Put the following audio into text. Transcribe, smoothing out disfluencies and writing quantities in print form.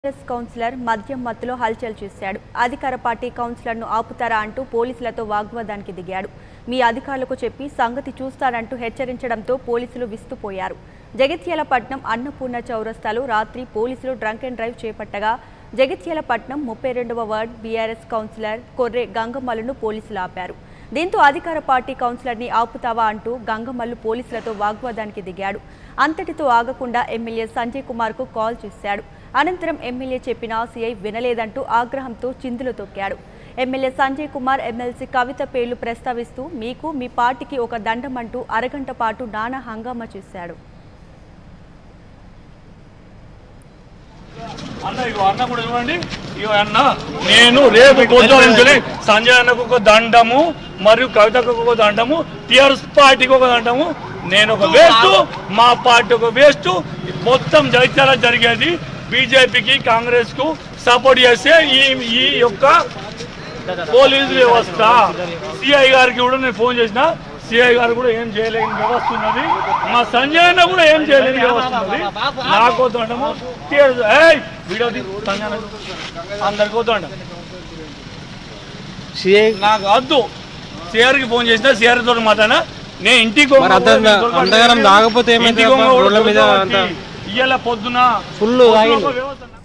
Congress councillor మద్యం మత్తులో హల్చల్ చేశాడు. అధికార పార్టీ కౌన్సిలర్ను ఆపుతారా అంటూ పోలీసులతో వాగ్వాదానికి దిగాడు. మీ అధికారులకు చెప్పి సంగతి చూస్తారంటూ హెచ్చరించడంతో పోలీసులు విస్తుపోయారు. జగిత్యాలపట్నం అన్నపూర్ణ చౌరస్తాలో రాత్రి పోలీసులు డ్రంక్ అండ్ డ్రైవ్ చేపట్టగా జగిత్యాలపట్నం 32వ వార్డ్ బీఆర్ఎస్ కౌన్సిలర్ కొర్రె గంగమ్మలను పోలీసులు ఆపారు. దీంతో అధికార పార్టీ కౌన్సిలర్ని ఆపుతావా అంటూ గంగమల్లు పోలీసులతో వాగ్వాదానికి దిగాడు. అంతటితో ఆగకుండా ఎమ్మెల్యే సంజయ్ కుమార్కు కాల్ చేశాడు. అనంతరం ఎమ్మెల్యే చెప్పినా సీఐ వినలేదంటూ ఆగ్రహంతో చిందులు తొక్కాడు. ఎమ్మెల్యే సంజయ్ కుమార్ ఎమ్మెల్సీ కవిత పేర్లు ప్రస్తావిస్తూ మీకు మీ పార్టీకి ఒక దండమంటూ అరగంట పాటు నానా హంగామా చేశాడు. అన్న కూడా చూడండి, అన్న నేను రేపు పొద్దున సంజయ్ అన్నకు ఒక దండము మరియు కవితకు ఒక దండము, టీఆర్ఎస్ పార్టీకి ఒక దండము, నేను ఒక వేస్ట్, మా పార్టీ ఒక వేస్ట్. మొత్తం జగిత్యాల జరిగేది బీజేపీకి కాంగ్రెస్ కు సపోర్ట్ చేసే ఈ యొక్క పోలీసు వ్యవస్థ. సిఐ గారికి కూడా నేను ఫోన్ చేసిన, సిఐ గారు కూడా ఏం చేయలేని వ్యవస్థ ఉన్నది, మా సంజయ్ అన్న కూడా ఏం చేయలేని వ్యవస్థ ఉన్నది. నాకు వద్దంటాము అందరికి వద్దంట, నాకు వద్దు. సిఆర్కి ఫోన్ చేసిన, సిఆర్ తోటి మాట్లాడినా, నేను ఇంటికి ఇవాళ పొద్దున ఫుల్